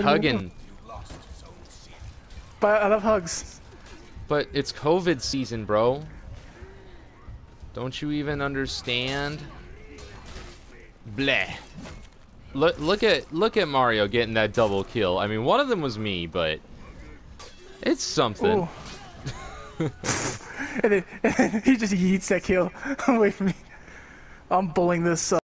hugging. But I love hugs. But it's COVID season, bro. Don't you even understand? Bleh. Look at Mario getting that double kill. I mean, one of them was me, but it's something. And then he just yeets that kill away from me. I'm bullying this